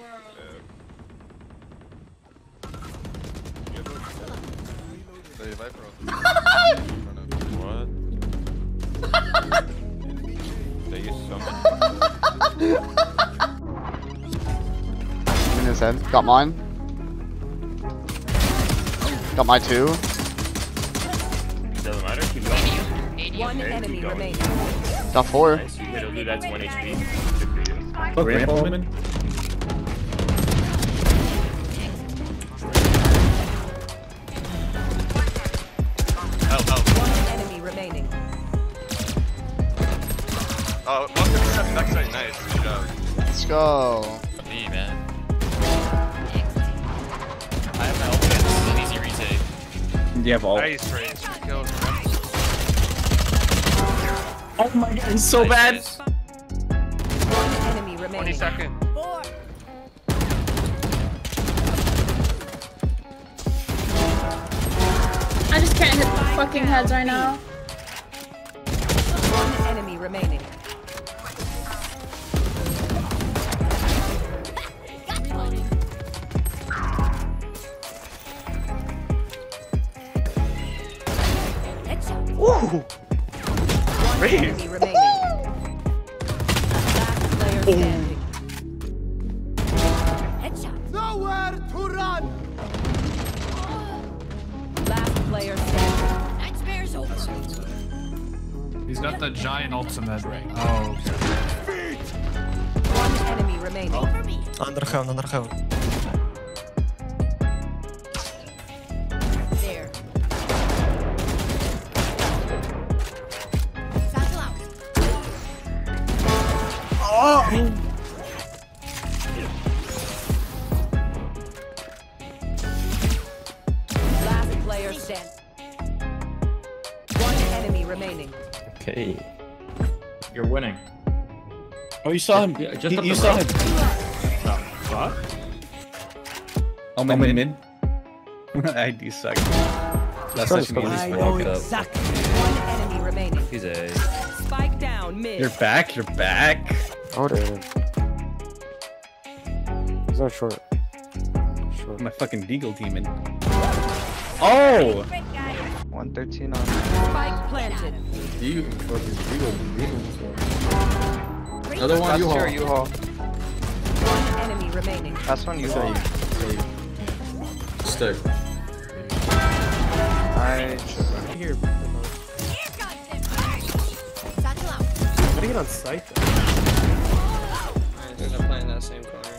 What? They use so In his head. Got mine. Got my two. Doesn't matter. Keep going. One enemy remaining. Got four. Nice. You hit a dude that's 1 HP. Good for you. Ramp woman. One enemy remaining. Oh, 157 backside. Nice. Good job. Let's go. Me, man. I have my ultimate. This is an easy retake. You have all. Nice raze. 3 kills. Oh my god, it's so bad. One enemy remaining. 20 seconds. I just can't hit the fucking heads right now. One enemy remaining. Ooh. One enemy remaining. Last player standing. Nowhere to run! Last player standing. He's got the giant ultimate. Oh, okay. One enemy remaining. Underground. There. Last player standing. One enemy remaining. Okay. You're winning. Oh, you saw him. Yeah, just you up the saw road. him. What? Oh, mid. I do suck. That's such an easy Walk it up. Exactly. One enemy remaining. He's a. Spike down mid. You're back. Oh, dude. He's not short. My fucking deagle demon. Oh! 113 on. Spike planted. You fucking another one, That's your U-Haul. One enemy remaining. That's one U-Haul. Stick. Nice. Here. How do you get on site though? They're playing that same corner.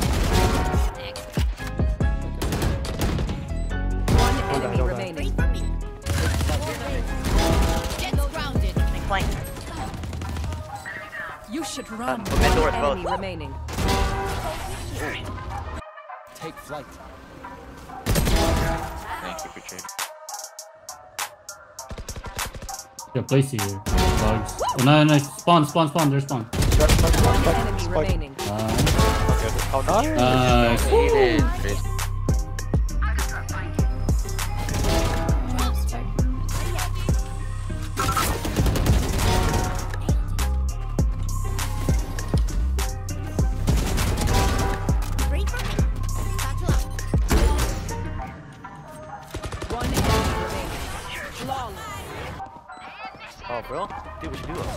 One enemy remaining. You should run. One enemy remaining. Take flight. Thank you for trading. Yeah, place here. Bugs. Oh, no, spawn. There's spawn. One enemy remaining. Nice. One enemy remaining. Long. Oh, bro. Dude, we should do this.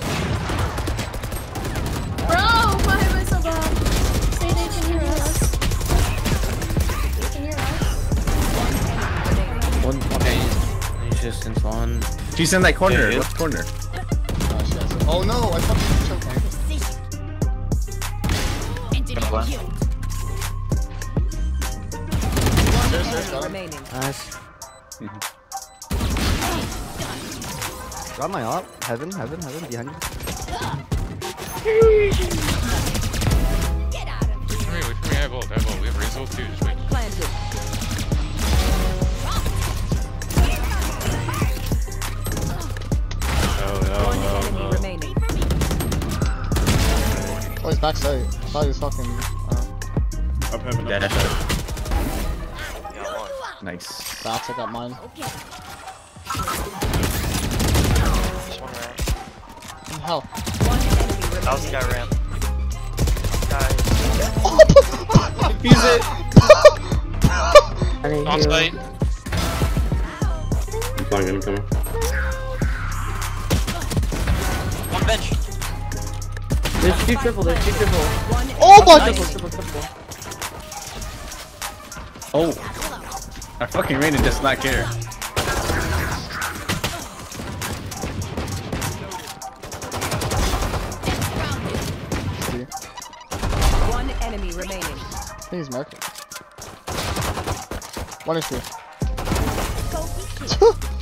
Bro, why am I so bad? Say they can hear us. They can hear us. One enemy remaining. One. Okay. He's just in spawn. She's in that corner. Yeah, What corner? Oh no, I fucking choked. One enemy remaining. Nice. Got my op. Heaven, behind you. Wait for me, I have ult. We have raze ult too, just wait. Planted. One enemy remaining. Oh, he's backside. I thought he was fucking. Up heaven. Dead. Yeah, one. Nice. Brax, I got mine. Just one ramp. Hell. One enemy remaining. That was the guy ramp. Guys. Use it. On site. I'm flying incoming. On bench. There's two triple, there's two triple. Oh my Triple, god! triple, triple. Oh. Our fucking Raina does not care. One enemy remaining. I think he's marking. One or two.